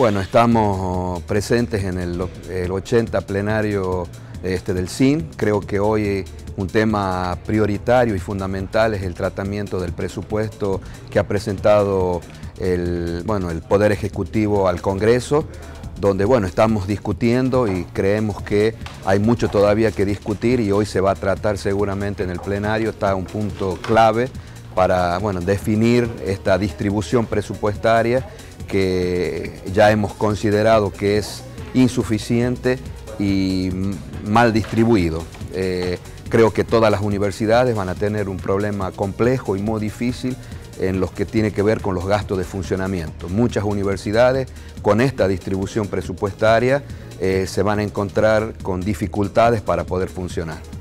Bueno, estamos presentes en el 80 plenario del CIN. Creo que hoy un tema prioritario y fundamental es el tratamiento del presupuesto que ha presentado el Poder Ejecutivo al Congreso, donde estamos discutiendo y creemos que hay mucho todavía que discutir y hoy se va a tratar seguramente en el plenario. Está un punto clave para definir esta distribución presupuestaria que ya hemos considerado que es insuficiente y mal distribuido. Creo que todas las universidades van a tener un problema complejo y muy difícil en lo que tiene que ver con los gastos de funcionamiento. Muchas universidades con esta distribución presupuestaria se van a encontrar con dificultades para poder funcionar.